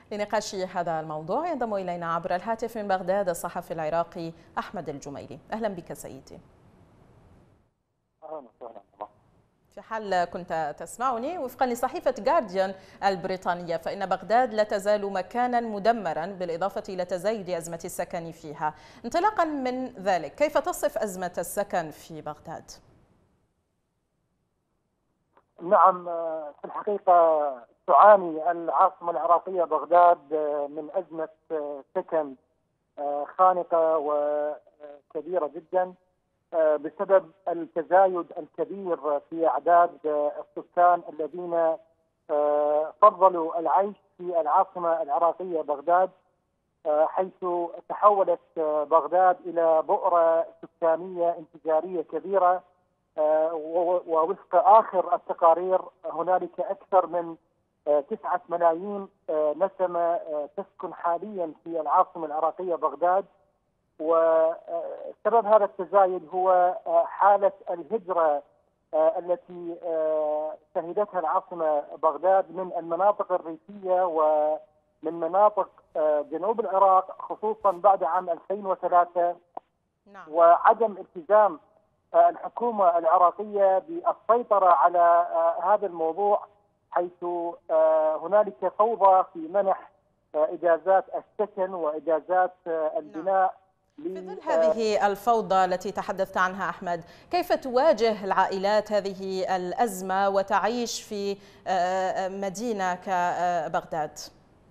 لنقاش هذا الموضوع ينضم إلينا عبر الهاتف من بغداد الصحفي العراقي أحمد الجميلي. أهلا بك سيدي. أهلا وسهلا. في حال كنت تسمعني، وفقا لصحيفة جارديان البريطانية فإن بغداد لا تزال مكانا مدمرا بالإضافة إلى تزايد أزمة السكن فيها. انطلاقا من ذلك، كيف تصف أزمة السكن في بغداد؟ نعم، في الحقيقة تعاني العاصمة العراقية بغداد من أزمة سكن خانقة وكبيرة جدا بسبب التزايد الكبير في أعداد السكان الذين فضلوا العيش في العاصمة العراقية بغداد، حيث تحولت بغداد إلى بؤرة سكانية انفجارية كبيرة. ووفق آخر التقارير هنالك أكثر من 9 ملايين نسمة تسكن حاليا في العاصمة العراقية بغداد. وسبب هذا التزايد هو حالة الهجرة التي شهدتها العاصمة بغداد من المناطق الريفية ومن مناطق جنوب العراق، خصوصا بعد عام 2003. نعم. وعدم التزام الحكومة العراقية بالسيطرة على هذا الموضوع، حيث هنالك فوضى في منح إجازات السكن وإجازات البناء. في ظل هذه الفوضى التي تحدثت عنها أحمد، كيف تواجه العائلات هذه الأزمة وتعيش في مدينة كبغداد؟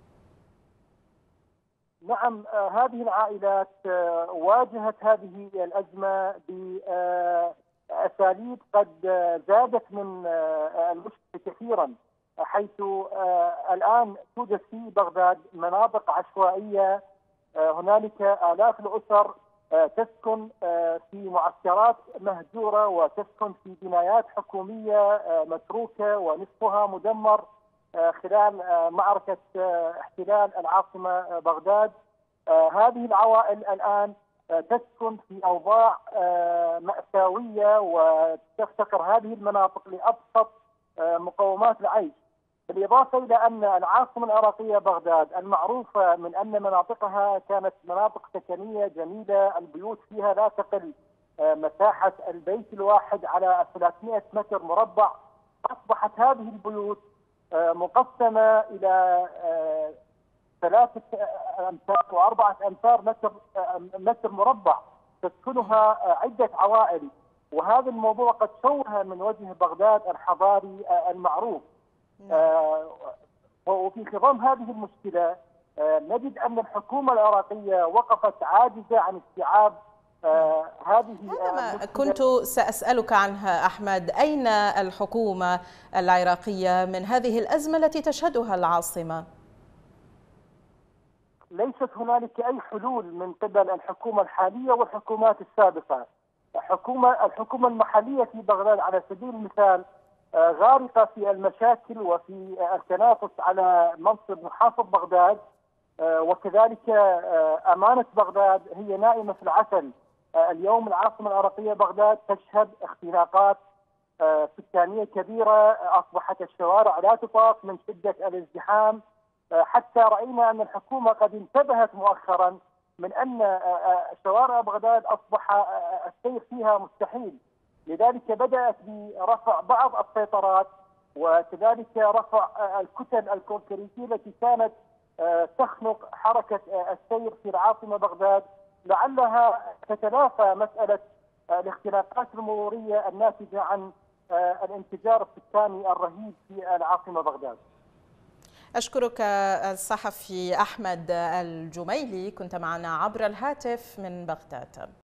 نعم، هذه العائلات واجهت هذه الأزمة بأساليب قد زادت من المشكلة كثيرا، حيث الآن توجد في بغداد مناطق عشوائية. هنالك آلاف الأسر تسكن في معسكرات مهجورة وتسكن في بنايات حكومية متروكة ونصفها مدمر خلال معركة احتلال العاصمة بغداد. هذه العوائل الآن تسكن في أوضاع مأساوية، وتفتقر هذه المناطق لأبسط مقومات العيش. بالإضافة إلى أن العاصمة العراقية بغداد المعروفة من أن مناطقها كانت مناطق سكنية جميلة، البيوت فيها لا تقل مساحة البيت الواحد على 300 متر مربع، أصبحت هذه البيوت مقسمة إلى 3 أمتار و4 أمتار متر مربع تسكنها عدة عوائل. وهذا الموضوع قد شوه من وجه بغداد الحضاري المعروف. وفي خضم هذه المشكلة نجد أن الحكومة العراقية وقفت عاجزة عن استيعاب هذه هذا ما كنت سأسألك عنها أحمد، أين الحكومة العراقية من هذه الأزمة التي تشهدها العاصمة؟ ليست هنالك أي حلول من قبل الحكومة الحالية والحكومات السابقة. الحكومة المحلية في بغداد على سبيل المثال غارقة في المشاكل وفي التنافس على منصب محافظ بغداد، وكذلك أمانة بغداد هي نائمة في العسل. اليوم العاصمة العراقية بغداد تشهد اختناقات سكانية كبيرة، أصبحت الشوارع لا تطاق من شدة الازدحام، حتى رأينا أن الحكومة قد انتبهت مؤخرا من أن شوارع بغداد أصبح السير فيها مستحيل. لذلك بدأت برفع بعض السيطرات، وكذلك رفع الكتل الكونكريتية التي كانت تخنق حركة السير في العاصمة بغداد، لعلها تتلافى مسألة الاختناقات المرورية الناتجة عن الانفجار السكاني الرهيب في العاصمة بغداد. أشكرك الصحفي أحمد الجميلي، كنت معنا عبر الهاتف من بغداد.